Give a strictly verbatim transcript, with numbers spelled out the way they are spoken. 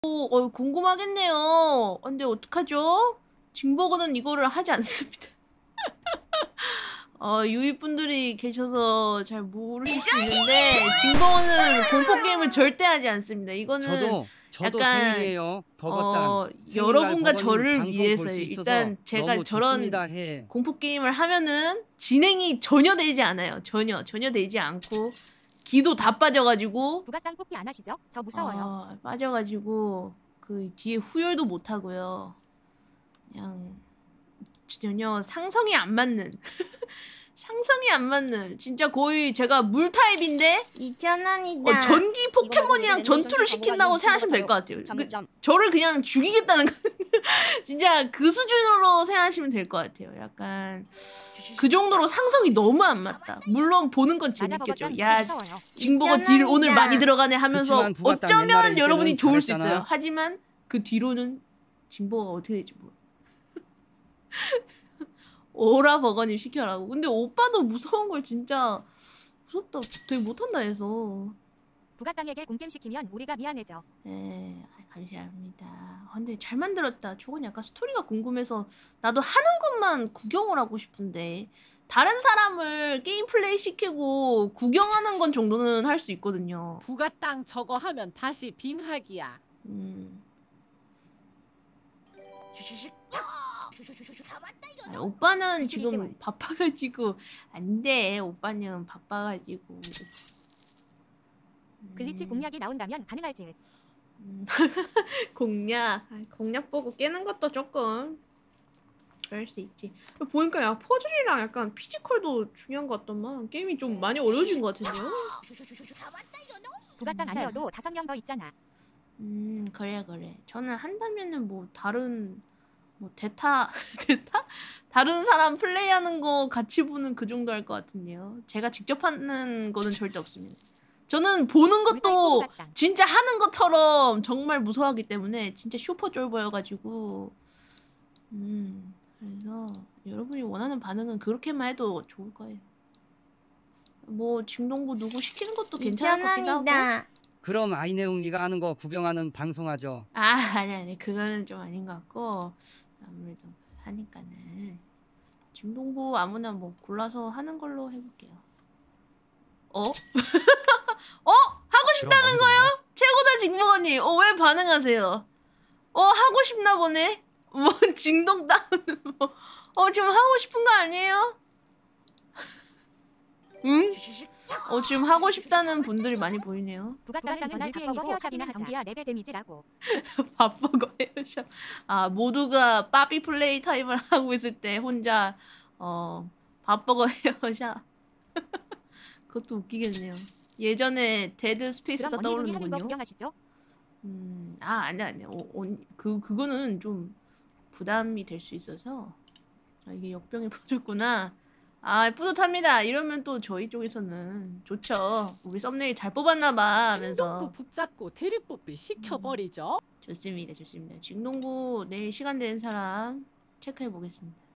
어, 궁금하겠네요. 근데 어떡하죠? 징버거는 이거를 하지 않습니다. 어, 유입분들이 계셔서 잘 모르실 수 있는데 징버거는 공포게임을 절대 하지 않습니다. 이거는 저도 저도 약간 생일이에요. 어, 버거땅. 여러분과 저를 방송 위해서요. 볼 수 있어서 일단 제가 너무 저런 좋습니다. 해. 공포게임을 하면은 진행이 전혀 되지 않아요. 전혀 전혀 되지 않고 기도 다 빠져가지고 부가땅 뽑기 안 하시죠? 저 무서워요. 어, 빠져가지고 그 뒤에 후열도 못 하고요. 그냥 전혀 상성이 안 맞는 상성이 안 맞는 진짜 거의 제가 물 타입인데 이천 원이다. 어, 전기 포켓몬이랑 전투를 시킨다고 생각하시면 될 것 같아요. 그, 저를 그냥 죽이겠다는 진짜 그 수준으로 생각하시면 될 것 같아요. 약간 그 정도로 상성이 너무 안 맞다. 물론 보는 건 재밌겠죠. 야, 징버거 딜 오늘 많이 들어가네 하면서 어쩌면 여러분이 좋을 수 있어요. 하지만 그 뒤로는 징버거가 어떻게 될지 몰라. 오라 버거님 시켜라고. 근데 오빠도 무서운 걸 진짜 무섭다. 되게 못한다 해서. 부가땅에게 공겜 시키면 우리가 미안해져. 네, 감사합니다. 근데 잘 만들었다. 저건 약간 스토리가 궁금해서 나도 하는 것만 구경을 하고 싶은데 다른 사람을 게임 플레이 시키고 구경하는 건 정도는 할 수 있거든요. 부가땅 저거 하면 다시 빙하기야. 음. 아, 오빠는 지금 바빠가지고 안돼. 오빠는 바빠가지고. 음. 글리치 공략이 나온다면 가능할지. 음. 공략 공략 보고 깨는 것도 조금 그럴 수 있지. 보니까 야 퍼즐이랑 약간 피지컬도 중요한 것 같더만. 게임이 좀 많이 어려워진 것 같은데요. 부가땅 아니어도 다섯 명 더 있잖아. 음 그래 그래. 저는 한다면은 뭐 다른 뭐 대타 대타 다른 사람 플레이하는 거 같이 보는 그 정도 할 것 같은데요. 제가 직접 하는 거는 절대 없습니다. 저는 보는 것도 진짜 하는 것처럼 정말 무서워하기 때문에 진짜 슈퍼 쫄보여가지고 음 그래서 여러분이 원하는 반응은 그렇게만 해도 좋을 거예요. 뭐 징동부 누구 시키는 것도 괜찮을 것 같기도 하고. 그럼 아이네웅이가 하는 거 구경하는 방송하죠. 아 아니 아니 그거는 좀 아닌 것 같고 아무래도 하니까는 징동부 아무나 뭐 골라서 하는 걸로 해볼게요. 어? 어? 하고 싶다는 거요? 최고다 징버거님. 어 왜 반응하세요? 어 하고 싶나 보네. 뭐 징동 다운 뭐. 어 지금 하고 싶은 거 아니에요? 응? 어 지금 하고 싶다는 분들이 많이 보이네요. 부가땅은 전날 비행이고 헤어샵이나 전기야 네 배 데미지라고. 밥버거 헤어샵. 아 모두가 빠삐 플레이 타임을 하고 있을 때 혼자 어 밥버거 헤어샵. 그것도 웃기겠네요. 예전에 데드 스페이스가 떠오르는군요. 음, 아 아니 아니. 어, 어, 그 그거는 좀 부담이 될 수 있어서 아, 이게 역병이 퍼졌구나. 아 뿌듯합니다. 이러면 또 저희 쪽에서는 좋죠. 우리 썸네일 잘 뽑았나봐 하면서 징동부 붙잡고 대리뽑기 시켜버리죠. 음, 좋습니다 좋습니다. 징동부 내일 시간 되는 사람 체크해 보겠습니다.